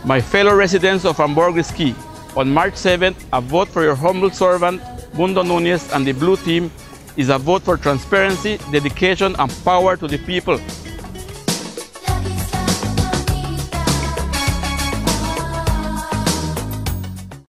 My fellow residents of Amborgris Key, on March 7th, a vote for your humble servant, Reymundo Nunez, and the Blue Team is a vote for transparency, dedication, and power to the people.